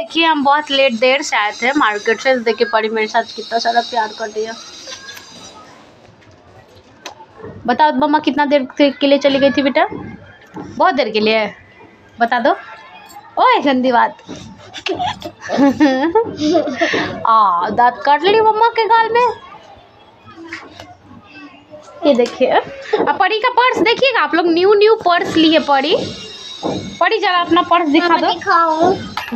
देखिए हम बहुत देर से आए थे मार्केट से। देखिए परी मेरे साथ कितना सारा प्यार कर रही है। बताओ मम्मा कितना देर के लिए चली गई थी बेटा? बहुत देर के लिए। बता दो। ओए गंदी बात। दांत काट ली मम्मा के गाल में। ये देखिए अब परी का पर्स देखिएगा आप लोग। न्यू पर्स लिए परी। परी जरा अपना पर्स दिखा दो। दिखाओ।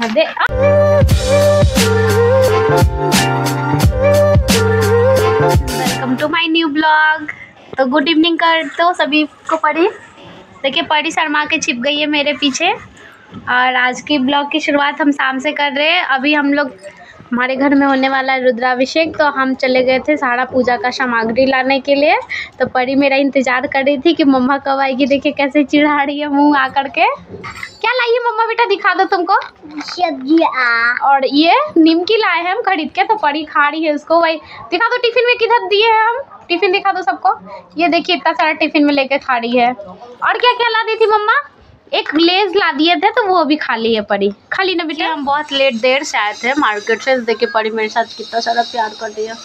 Welcome to my new blog. तो गुड इवनिंग कर दो सभी को। परी देखिए परी शर्मा के छिप गई है मेरे पीछे। और आज की ब्लॉग की शुरुआत हम शाम से कर रहे हैं। अभी हम लोग हमारे घर में होने वाला है रुद्राभिषेक, तो हम चले गए थे सारा पूजा का सामग्री लाने के लिए। तो परी मेरा इंतजार कर रही थी कि मम्मा कब आएगी। देखिए कैसे चिढ़ा रही है मुंह आकर के। क्या लाई है मम्मा बेटा? दिखा दो तुमको। और ये निमकी लाए हैं हम खरीद के, तो परी खा रही है उसको। वही दिखा दो टिफिन में किधर दिए हैं हम। टिफिन दिखा दो सबको। ये देखिए इतना सारा टिफिन में लेके खा रही है। और क्या क्या ला दी थी मम्मा? एक लेज ला दिए थे तो वो भी खा ली है परी। खा ली ना बेटा? हम बहुत देर से आए थे मार्केट से। देखिए परी मेरे साथ कितना सारा प्यार कर रही है।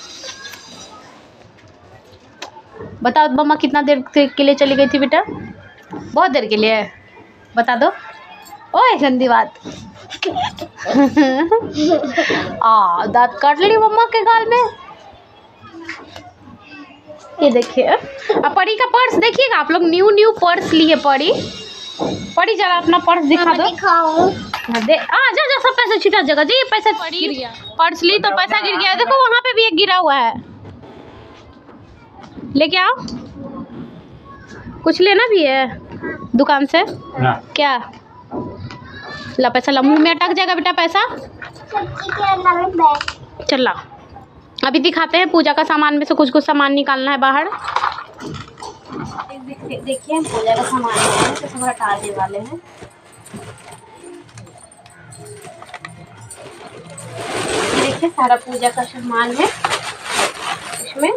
बताओ मम्मा कितना देर के लिए चली गई थी बेटा? बहुत देर के लिए। बता दो। ओए गंदी बात। दांत काट ली मम्मा के गाल में। ये देखिए अब परी का पर्स देखिएगा आप लोग। न्यू पर्स लिए परी। परी जरा अपना पर्स दिखा दो। दिखाओ। जा सब पैसा छिटा जगह जी। पैसा गिर गया। पर्स ली तो पैसा गिर गया। देखो वहाँ पे भी एक गिरा हुआ है। लेके आओ। कुछ लेना भी है दुकान से ना? क्या ला पैसा ला। मुंह में अटक जाएगा बेटा पैसा। चल ला। अभी दिखाते हैं पूजा का सामान में से कुछ सामान निकालना है बाहर। देखिए पूजा का सामान है तो सब हटाने वाले हैं। देखिए सारा पूजा का सामान है इसमें।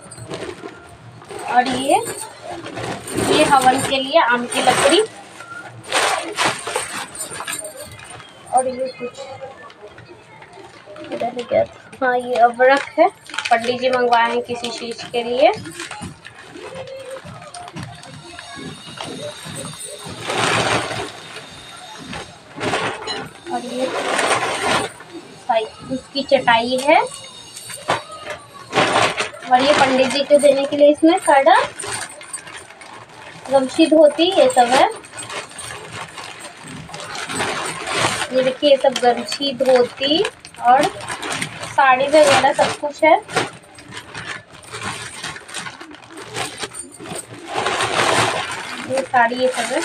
और ये हवन के लिए आम की लकड़ी। और ये कुछ इधर क्या था? हाँ ये अबरक है। पंडित जी मंगवाए हैं किसी चीज के लिए। और ये उसकी चटाई है। और ये पंडित जी को देने के लिए इसमें साड़ा गमछी धोती ये सब है। ये देखिए ये सब गमछी धोती और साड़ी वगैरह सब कुछ है। ये साड़ी ये सब है।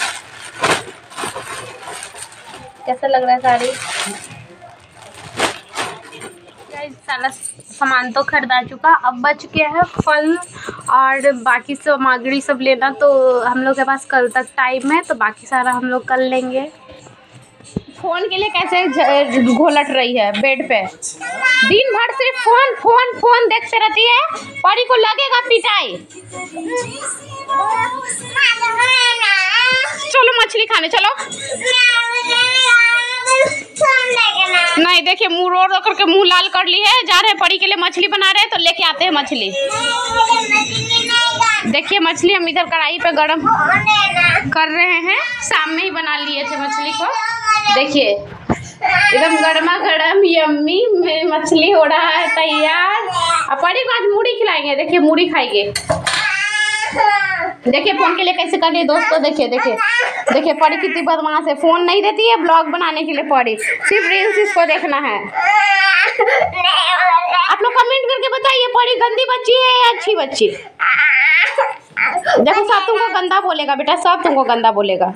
कैसा लग रहा है साड़ी? सारा सामान तो खरीदा चुका। अब बच गया है फल और बाकी सामग्री सब लेना। तो हम लोग के पास कल तक टाइम है, तो बाकी सारा हम लोग कर लेंगे। फोन के लिए कैसे घोलट रही है बेड पे। दिन भर सिर्फ फोन फोन फोन देखते रहती है। परी को लगेगा पिटाई। चलो मछली खाने चलो। नहीं देखिए मुंह रो करके मुंह लाल कर ली है। जा रहे हैं परी के लिए मछली बना रहे हैं, तो लेके आते हैं मछली। देखिए मछली हम इधर कढ़ाई पे गरम कर रहे हैं। शाम में ही बना लिए थे मछली को। देखिए एकदम गर्मा गर्म यम्मी में मछली हो रहा है तैयार। अब परी को आज मूढ़ी खिलाएंगे। देखिए मूढ़ी खाएंगे। देखिए फोन के लिए कैसे कर रही है दोस्तों। देखिए देखिए देखिए परी कितनी बदमाश है। फोन नहीं देती है ब्लॉग बनाने के लिए। परी सिर्फ रील्स इसको देखना है। आप लोग कमेंट करके बताइए परी गंदी बच्ची है या अच्छी बच्ची। देखो सब तुमको गंदा बोलेगा बेटा। सब तुमको गंदा बोलेगा।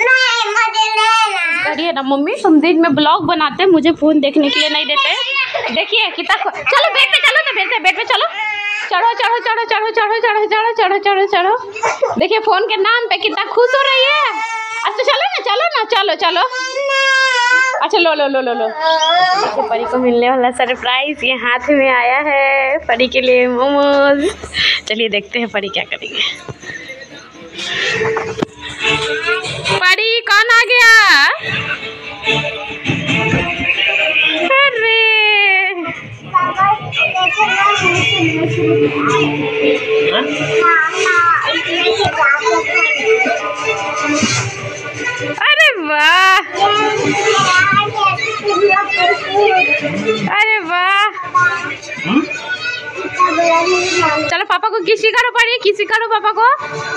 करिए ना मम्मी। तुम दिन में ब्लॉग बनाते हैं, मुझे फोन देखने के लिए नहीं देते। देखिए कितना। चलो बेड पे चलो ना। बेड पे चलो। चढ़ो चढ़ो चढ़ो चढ़ो चढ़ो चढ़ो चढ़ो चढ़ो चढ़ो चढ़ो। देखिए फोन के नाम पे कितना खुश हो रही है। अच्छा चलो ना चलो चलो। अच्छा लो लो लो लो लो। देखिए परी को मिलने वाला सरप्राइज ये हाथ में आया है। परी के लिए मोमोज। चलिए देखते हैं परी क्या करेंगे। परी कौन आ गया? ना? अरे वाह, अरे वाह। चलो पापा को किसी करो, पड़ी किसी करो पापा को।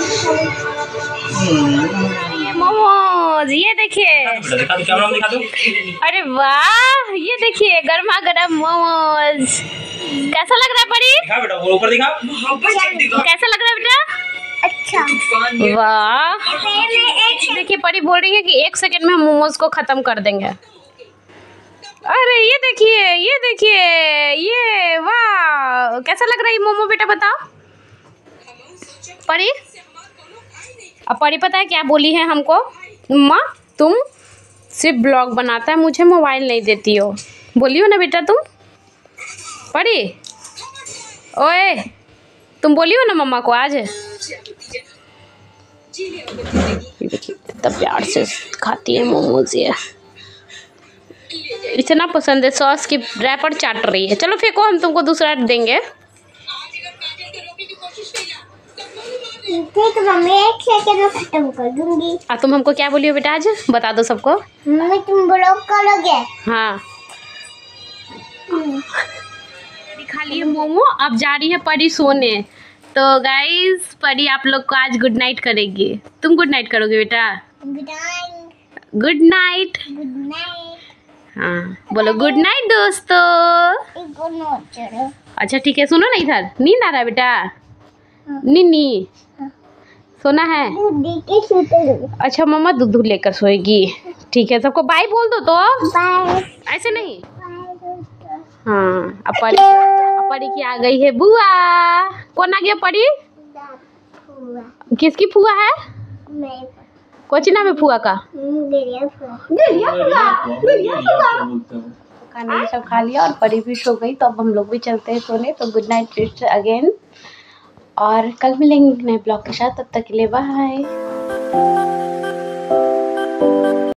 ये मोमोज, ये देखिए। अरे वाह, ये देखिए गर्मा गर्म मोमोज। कैसा लग रहा है परी? दिखा बेटा, वो ऊपर दिखा। कैसा लग रहा है बेटा? अच्छा। वाह, देखिए परी बोल रही है कि 1 सेकंड में हम मोमोज को खत्म कर देंगे। अरे ये देखिए, ये देखिए, ये वाह, कैसा लग रहा है मोमो बेटा बताओ परी। अब परी पता है क्या बोली है हमको? माँ तुम सिर्फ ब्लॉग बनाता है, मुझे मोबाइल नहीं देती हो, बोली हो ना बेटा तुम परी? ओए तुम बोली हो ना मम्मा को आज? इतना प्यार से खाती है मोमोज, ये इतना पसंद है, सॉस की रैपर चाट रही है। चलो फेंको, हम तुमको दूसरा देंगे। ठीक मम्मी, 1 सेकंड में खत्म कर दूंगी। तुम हमको क्या बोली हो बेटा आज? बता दो सबको। मम्मी तुम ब्लॉग करोगे? हाँ। खा लिए मोमो, अब जा रही है परी सोने। तो गाइस परी आप लोग को आज गुड नाइट करेगी। तुम गुड नाइट करोगे बेटा? Good night. Good night. Good night. हाँ बोलो गुड नाइट दोस्तों। Good night. अच्छा ठीक है, सुनो ना, इधर नींद आ रहा है बेटा? नीनी सोना है? अच्छा मम्मा दूध लेकर सोएगी। ठीक है, सबको बाय बोल दो। तो बाय। ऐसे नहीं। हाँ अब परी की आ गई है बुआ। कौन आ गया परी? किसकी फुआ है? कोची नाम है फुआ का? खाना सब खा लिया और परी भी सो गई, तो अब हम लोग भी चलते हैं सोने। तो गुड नाइट फिर अगेन, और कल मिलेंगे नए ब्लॉग के साथ। तब तक के लिए बाय।